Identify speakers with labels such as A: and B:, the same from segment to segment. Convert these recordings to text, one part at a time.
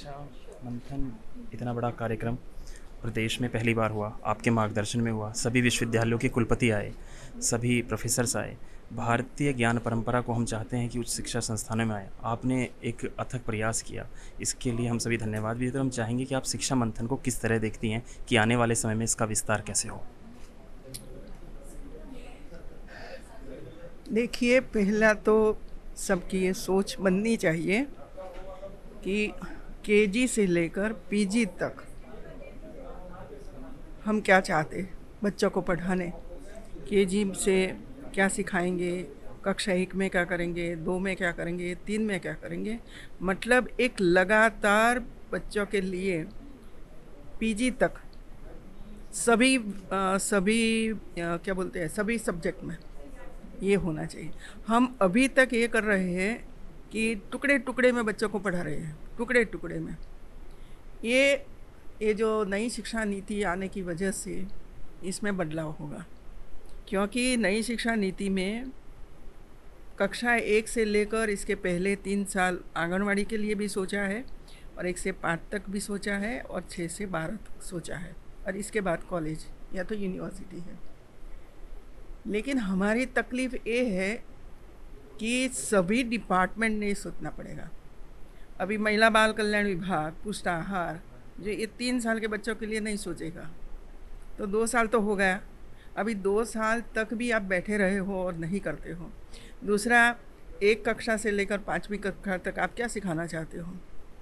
A: शिक्षा मंथन इतना बड़ा कार्यक्रम प्रदेश में पहली बार हुआ, आपके मार्गदर्शन में हुआ। सभी विश्वविद्यालयों के कुलपति आए, सभी प्रोफेसर्स आए। भारतीय ज्ञान परंपरा को हम चाहते हैं कि उच्च शिक्षा संस्थानों में आए। आपने एक अथक प्रयास किया, इसके लिए हम सभी धन्यवाद भी देते हैं। हम चाहेंगे कि आप शिक्षा मंथन को किस तरह देखती हैं कि आने वाले समय में इसका विस्तार कैसे हो?
B: देखिए, पहला तो सबकी ये सोच बननी चाहिए कि केजी से लेकर पीजी तक हम क्या चाहते हैं बच्चों को पढ़ाने। केजी से क्या सिखाएंगे, कक्षा 1 में क्या करेंगे, 2 में क्या करेंगे, 3 में क्या करेंगे। मतलब एक लगातार बच्चों के लिए पीजी तक क्या बोलते हैं, सभी सब्जेक्ट में ये होना चाहिए। हम अभी तक ये कर रहे हैं कि टुकड़े टुकड़े में बच्चों को पढ़ा रहे हैं, टुकड़े टुकड़े में। ये ये जो नई शिक्षा नीति आने की वजह से इसमें बदलाव होगा, क्योंकि नई शिक्षा नीति में कक्षा 1 से लेकर इसके पहले 3 साल आंगनवाड़ी के लिए भी सोचा है, और 1 से 5 तक भी सोचा है, और 6 से 12 तक सोचा है, और इसके बाद कॉलेज या तो यूनिवर्सिटी है। लेकिन हमारी तकलीफ़ ये है कि सभी डिपार्टमेंट ने सोचना पड़ेगा। अभी महिला बाल कल्याण विभाग, पुष्टाहार, जो ये 3 साल के बच्चों के लिए नहीं सोचेगा, तो 2 साल तो हो गया। अभी 2 साल तक भी आप बैठे रहे हो और नहीं करते हो। दूसरा, 1 कक्षा से लेकर 5वीं कक्षा तक आप क्या सिखाना चाहते हो?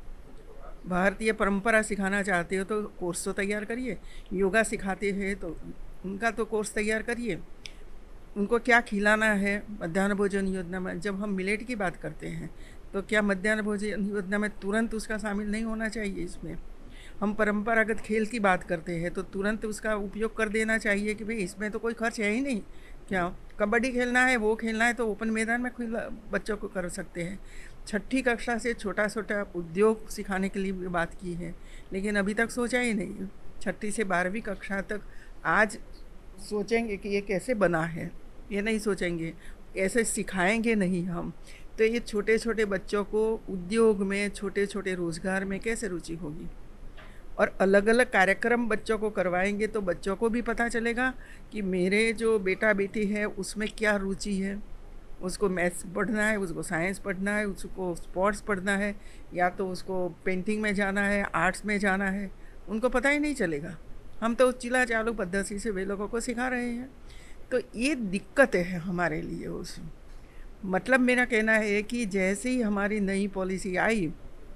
B: भारतीय परंपरा सिखाना चाहते हो तो कोर्स तो तैयार करिए। योगा सिखाते हैं तो उनका तो कोर्स तैयार करिए। उनको क्या खिलाना है मध्याह्न भोजन योजना में? जब हम मिलेट की बात करते हैं तो क्या मध्याह्न भोजन योजना में तुरंत उसका शामिल नहीं होना चाहिए? इसमें हम परंपरागत खेल की बात करते हैं तो तुरंत उसका उपयोग कर देना चाहिए कि भाई इसमें तो कोई खर्च है ही नहीं। क्या कबड्डी खेलना है, वो खेलना है तो ओपन मैदान में खुला बच्चों को कर सकते हैं। 6ठी कक्षा से छोटा छोटा उद्योग सिखाने के लिए भी बात की है, लेकिन अभी तक सोचा ही नहीं। 6ठी से 12वीं कक्षा तक आज सोचेंगे कि ये कैसे बना है, ये नहीं सोचेंगे, ऐसे सिखाएंगे नहीं हम, तो ये छोटे छोटे बच्चों को उद्योग में, छोटे छोटे रोज़गार में कैसे रुचि होगी। और अलग अलग कार्यक्रम बच्चों को करवाएंगे तो बच्चों को भी पता चलेगा कि मेरे जो बेटा बेटी है उसमें क्या रुचि है। उसको मैथ्स पढ़ना है, उसको साइंस पढ़ना है, उसको स्पोर्ट्स पढ़ना है, या तो उसको पेंटिंग में जाना है, आर्ट्स में जाना है, उनको पता ही नहीं चलेगा। हम तो चिला चालू पद्धति से वे लोगों को सिखा रहे हैं। तो ये दिक्कत है हमारे लिए उसमें। मतलब मेरा कहना है कि जैसे ही हमारी नई पॉलिसी आई,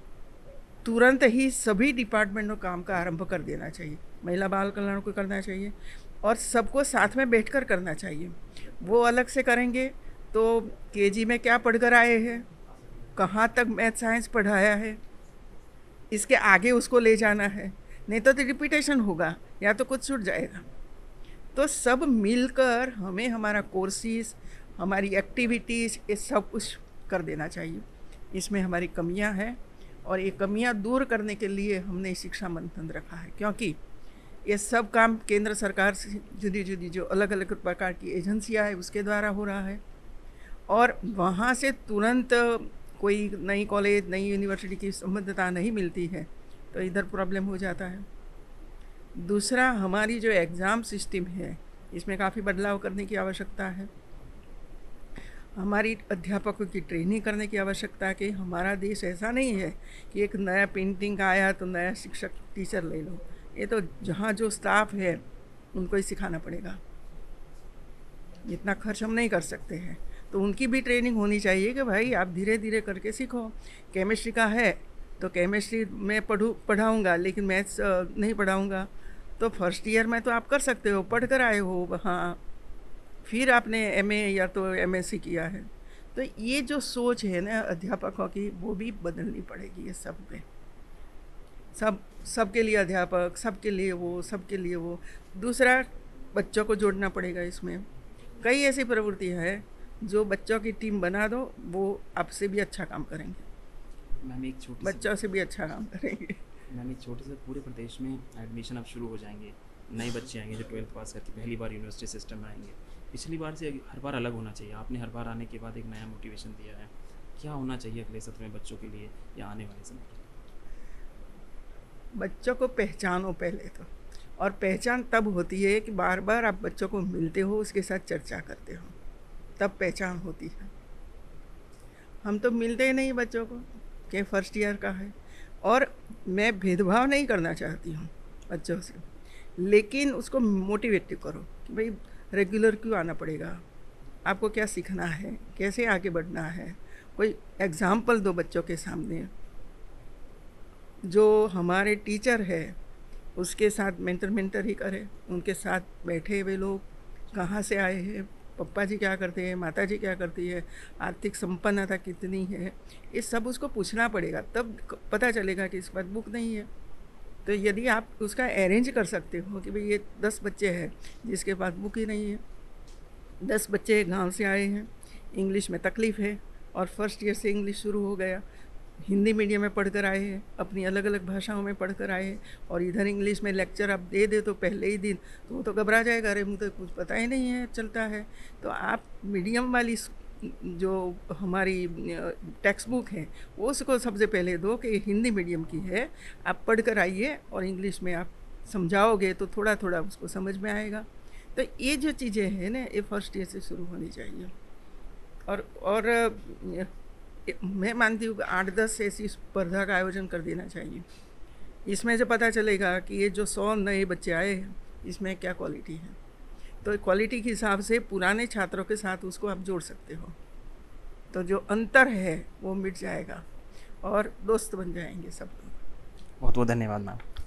B: तुरंत ही सभी डिपार्टमेंट में काम का आरंभ कर देना चाहिए। महिला बाल कल्याण को करना चाहिए और सबको साथ में बैठकर करना चाहिए। वो अलग से करेंगे तो केजी में क्या पढ़कर आए हैं, कहाँ तक मैथ साइंस पढ़ाया है, इसके आगे उसको ले जाना है, नहीं तो रिपीटेशन होगा या तो कुछ छूट जाएगा। तो सब मिलकर हमें हमारा कोर्सेज, हमारी एक्टिविटीज़, ये सब कुछ कर देना चाहिए। इसमें हमारी कमियां हैं और ये कमियां दूर करने के लिए हमने शिक्षा मंथन रखा है, क्योंकि ये सब काम केंद्र सरकार से जुदी जुदी जो अलग अलग प्रकार की एजेंसियां है उसके द्वारा हो रहा है, और वहाँ से तुरंत कोई नई कॉलेज, नई यूनिवर्सिटी की संबद्धता नहीं मिलती है, तो इधर प्रॉब्लम हो जाता है। दूसरा, हमारी जो एग्ज़ाम सिस्टम है इसमें काफ़ी बदलाव करने की आवश्यकता है। हमारी अध्यापकों की ट्रेनिंग करने की आवश्यकता है कि हमारा देश ऐसा नहीं है कि एक नया पेंटिंग आया तो नया शिक्षक टीचर ले लो। ये तो जहाँ जो स्टाफ है उनको ही सिखाना पड़ेगा, इतना खर्च हम नहीं कर सकते हैं। तो उनकी भी ट्रेनिंग होनी चाहिए कि भाई आप धीरे धीरे करके सीखो। केमिस्ट्री का है तो केमिस्ट्री में पढ़ाऊँगा, लेकिन मैथ्स नहीं पढ़ाऊँगा। तो फर्स्ट ईयर में तो आप कर सकते हो, पढ़ कर आए हो वहाँ, फिर आपने एमए या तो एमएससी किया है। तो ये जो सोच है ना अध्यापकों की, वो भी बदलनी पड़ेगी। ये सब पे सबके लिए अध्यापक, सबके लिए वो, सबके लिए वो। दूसरा, बच्चों को जोड़ना पड़ेगा इसमें। कई ऐसी प्रवृत्तियाँ हैं जो बच्चों की टीम बना दो, वो आपसे भी अच्छा काम करेंगे,
A: मैम एक छोटी
B: बच्चों से भी अच्छा काम करेंगे।
A: मैम एक छोटे से, पूरे प्रदेश में एडमिशन अब शुरू हो जाएंगे, नए बच्चे आएंगे जो 12th पास करके पहली बार यूनिवर्सिटी सिस्टम में आएंगे। पिछली बार से हर बार अलग होना चाहिए। आपने हर बार आने के बाद एक नया मोटिवेशन दिया है। क्या होना चाहिए अगले सत्र में बच्चों के लिए या आने वाले समय?
B: बच्चों को पहचानो पहले तो। और पहचान तब होती है कि बार बार आप बच्चों को मिलते हो, उसके साथ चर्चा करते हो, तब पहचान होती है। हम तो मिलते ही नहीं बच्चों को कि फर्स्ट ईयर का है। और मैं भेदभाव नहीं करना चाहती हूँ बच्चों से, लेकिन उसको मोटिवेट करो कि भाई रेगुलर क्यों आना पड़ेगा, आपको क्या सीखना है, कैसे आगे बढ़ना है। कोई एग्ज़ाम्पल दो बच्चों के सामने। जो हमारे टीचर है उसके साथ मेंटर ही करे, उनके साथ बैठे हुए लोग कहाँ से आए हैं, पप्पा जी क्या करते हैं, माता जी क्या करती है, आर्थिक संपन्नता कितनी है, ये सब उसको पूछना पड़ेगा, तब पता चलेगा कि इस पास बुक नहीं है। तो यदि आप उसका अरेंज कर सकते हो कि भाई ये 10 बच्चे हैं जिसके पास बुक ही नहीं है, 10 बच्चे गांव से आए हैं, इंग्लिश में तकलीफ़ है और फर्स्ट ईयर से इंग्लिश शुरू हो गया, हिंदी मीडियम में पढ़कर आए हैं, अपनी अलग अलग भाषाओं में पढ़कर आए हैं, और इधर इंग्लिश में लेक्चर आप दे तो पहले ही दिन तो वो तो घबरा जाएगा, अरे मुझे तो कुछ पता ही नहीं है चलता है। तो आप मीडियम वाली जो हमारी टेक्स्ट बुक है वो उसको सबसे पहले दो कि हिंदी मीडियम की है, आप पढ़ कर आइए और इंग्लिश में आप समझाओगे तो थोड़ा थोड़ा उसको समझ में आएगा। तो ये जो चीज़ें हैं ना, ये फर्स्ट ईयर से शुरू होनी चाहिए। और मैं मानती हूँ कि 8-10 ऐसी स्पर्धा का आयोजन कर देना चाहिए। इसमें से पता चलेगा कि ये जो 100 नए बच्चे आए हैं इसमें क्या क्वालिटी है, तो क्वालिटी के हिसाब से पुराने छात्रों के साथ उसको आप जोड़ सकते हो, तो जो अंतर है वो मिट जाएगा और दोस्त बन जाएंगे सब लोग।
A: बहुत बहुत धन्यवाद मैम।